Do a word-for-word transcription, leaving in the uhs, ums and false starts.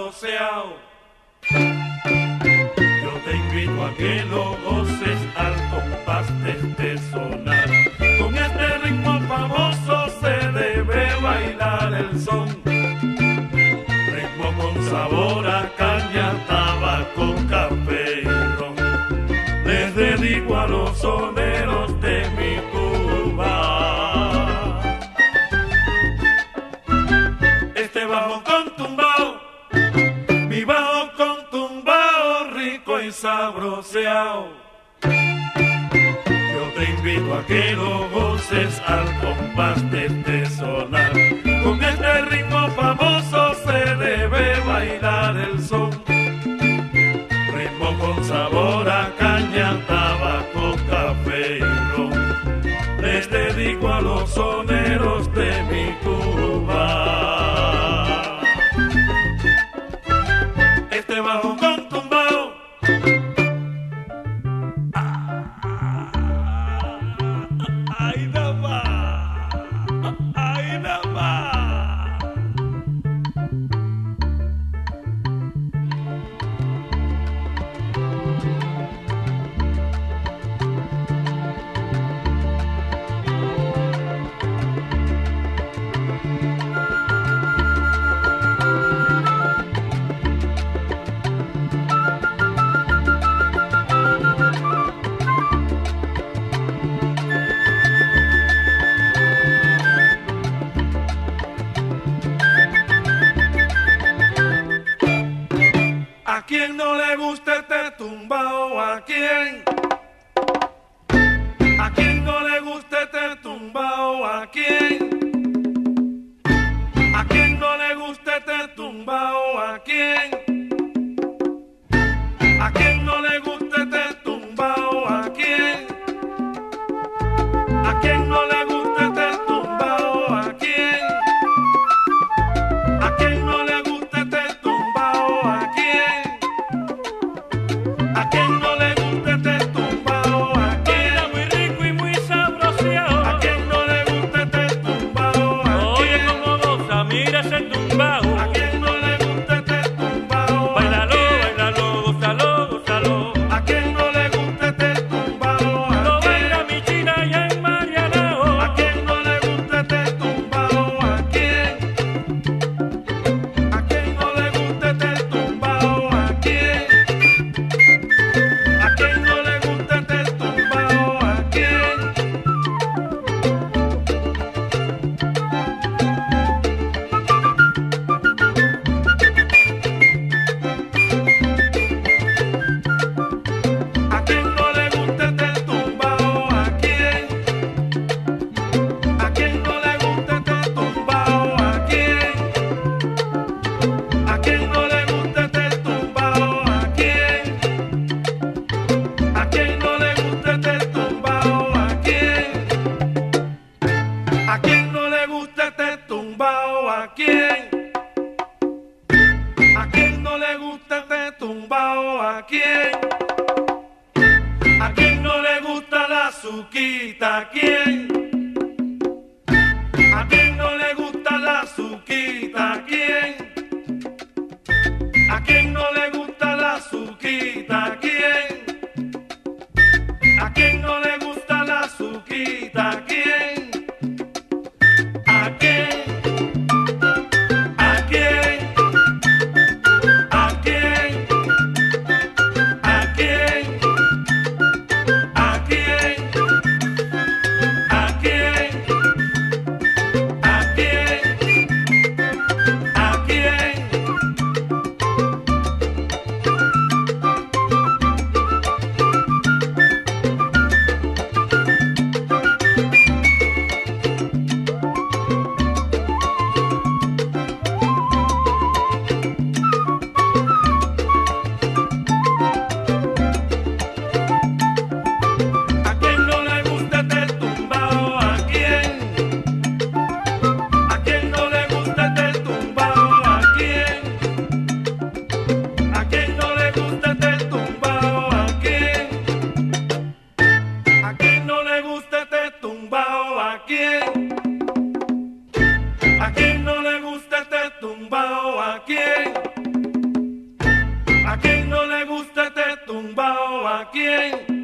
sabroseado. Yo te invito a que lo goces al compás de este sonar. Con este ritmo famoso se debe bailar el son. Ritmo con sabor a caña, tabaco, café y ron. Les dedico a los soneros de mi Cuba este bajo con tumbao, mi bajo con tumbao rico y sabroseado. Yo te invito a que lo goces al compás de este sonar. Con este ritmo famoso se debe bailar el son. Ritmo con sabor a caña, tabaco, café y ron. Les dedico a los soneros de mi Cuba este bajo con tumbao. Ay, nada más, ay, nada más. ¿A quién no le gusta este tumbao? ¿A quién? ¿A quién no le gusta este tumbao? ¿A quién? ¿A quién no le gusta este tumbao? ¿A quién? ¿A quién no le gusta este tumbao? ¿A quién? ¿A quién no le gusta este tumbao? ¿A quién? ¿A quién no le gusta este tumbao? ¿A quién? ¿A quién no le gusta este tumbao? ¿A quién? Baila muy rico y muy sabroseado. ¿A quién no le gusta este tumbao? ¿A Oye quién? como goza, mira ese tumbao. ¿A quién no le gusta este tumbao? ¿A Bailalo, quién? bailalo, gózalo, gózalo. ¿A quién no le gusta este tumbao? ¿A Lo quién? baila mi china allá en Marianao. ¿A quién no le gusta este tumbao? ¿A quién? ¿A quién no le gusta este tumbao? ¿A quién? ¿A quién no le gusta este tumbao? ¿A quién? ¿A quién no le gusta este tumbao? ¿A quién? ¿A quién no le gusta este tumbao? ¿A quién? ¿A quién no le gusta este tumbao? ¿A quién? ¿A quién no le gusta este tumbao? ¿A quién? ¿A quién no le gusta este tumbao? ¿A quién? ¿A quién no le gusta este tumbao? ¿A quién? ¿A quién no le gusta la azuquita? ¿A quién? ¿A quién no le gusta la azuquita? ¿A quién? ¿A quién no le gusta la azuquita? ¿A quién? ¿A quién no le gusta la azuquita? ¿A quién? ¿A quién? ¿A quién? ¿A quién? ¿A quién? ¿A quién? ¿A quién? ¿A quién? ¿A quién? ¿A quién no le gusta este tumbao? ¿A quién? ¿A quién no le gusta este tumbao? ¿A quién? ¿A quién no le gusta este tumbao? ¿A quién? ¿A quién no le gusta este tumbao? ¿A quién? ¿A quién no le gusta este tumbao? ¿A quién? bien.